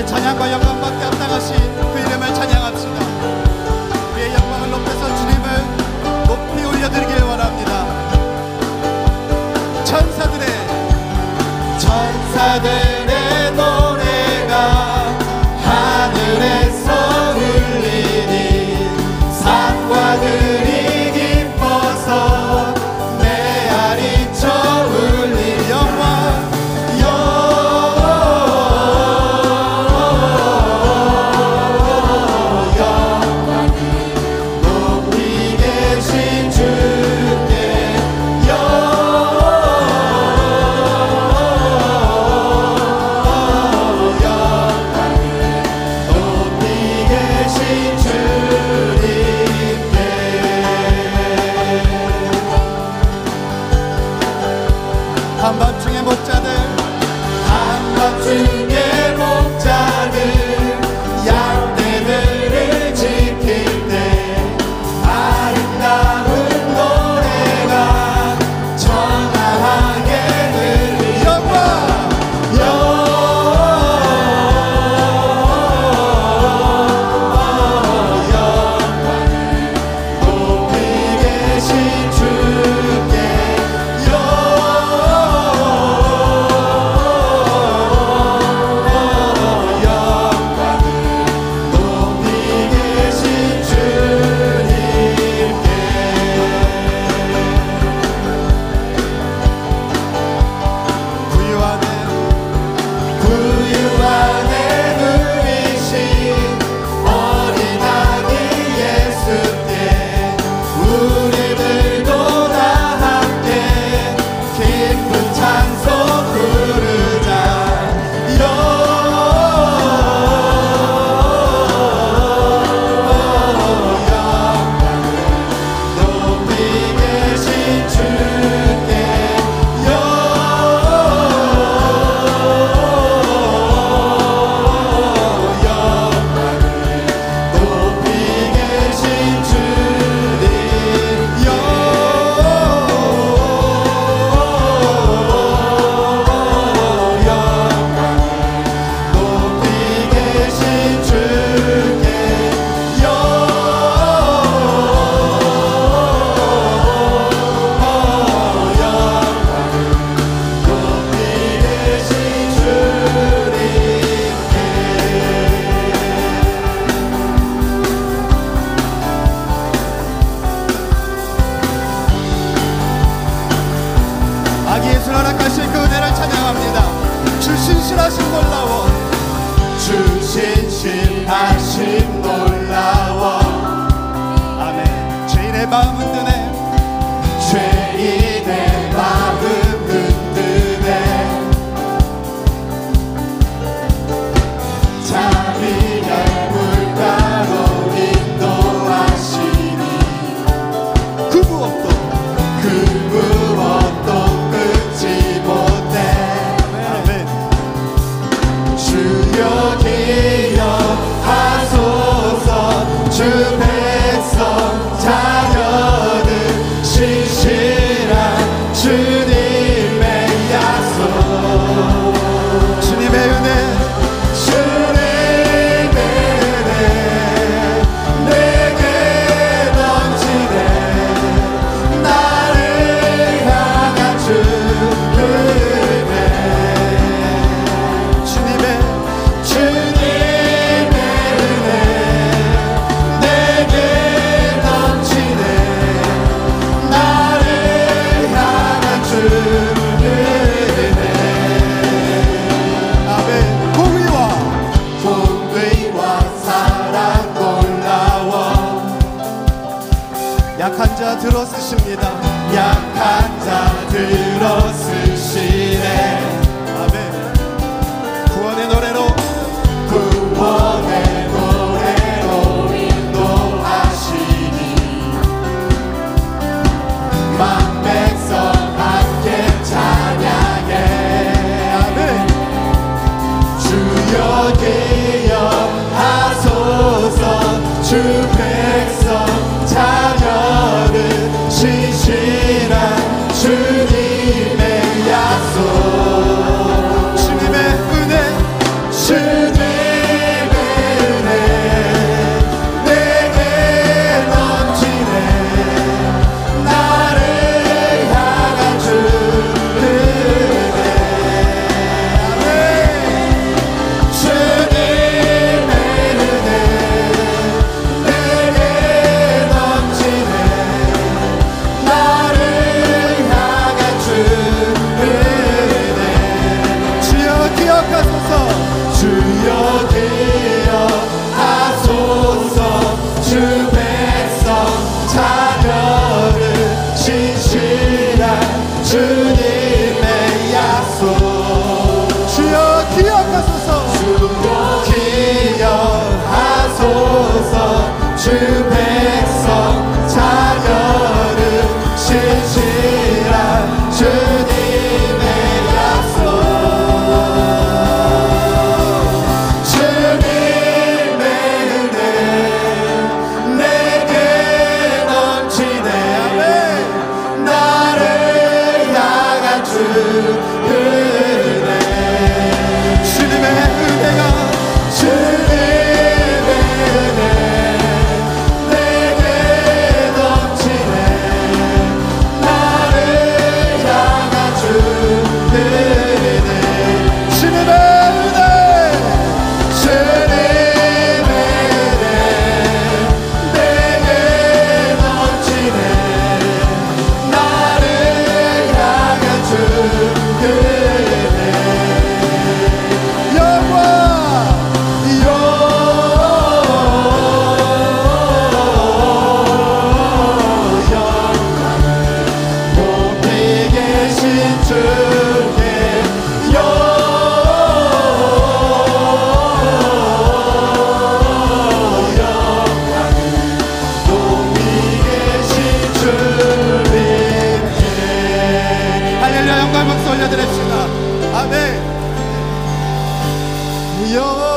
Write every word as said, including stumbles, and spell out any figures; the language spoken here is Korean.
찬양과 영광받게 합당하신 그 이름을 찬양합시다. 우리의 영광을 높여서 주님을 높이 올려드리길 원합니다. 천사들의 천사들의 노래가 하늘에서 울리니 산과들이 기뻐서 메아리쳐 울리 영광 한밤중의 목자들 한밤중의 목자들 양떼들을 지킬 때 아름다운 노래가 청아하게 들리 영광 영광을 높이 계신 주께 신실하심 놀라워 주 신실하심 놀라워 아멘. 죄인의 마음은 드네 죄인의 마음은 드네 자비의 물가로 인도하시니 그 무엇도 그 무엇도 끊지 못해 기억하소서 주 백성 자녀들 신실한 주님의 약속 주님의 은혜 주님의 은혜 내게 넘치네 나를 향한 주 은혜 주님의 약한 자 들어쓰십니다. 약한 자 들어쓰시네 아멘. 구원의 노래로 구원의 노래로 인도하시니 만 백성 함께 찬양해 아멘. 주여 기억하소서 주 백성 자녀를 신실한 주님의 약속 주님의 은혜 주님 여